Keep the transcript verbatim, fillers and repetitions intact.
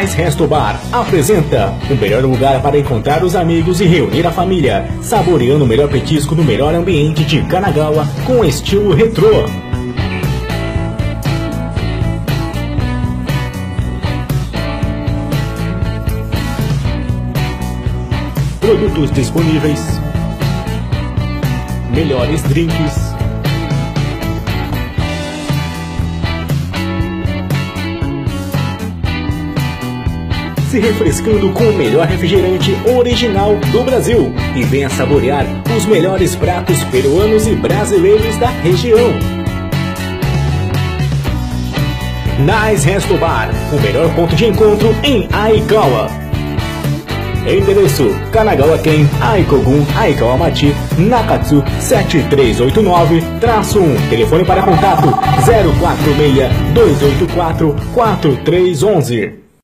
Nice Resto Bar apresenta o melhor lugar para encontrar os amigos e reunir a família, saboreando o melhor petisco no melhor ambiente de Kanagawa com estilo retrô. Produtos disponíveis, melhores drinks, se refrescando com o melhor refrigerante original do Brasil. E venha saborear os melhores pratos peruanos e brasileiros da região. Nice Resto Bar, o melhor ponto de encontro em Aikawa. Endereço: Kanagawa-ken, Aikogun, Aikawamachi, Nakatsu sete três oito nove um. Telefone para contato zero quatro seis, dois oito quatro, quatro três um um.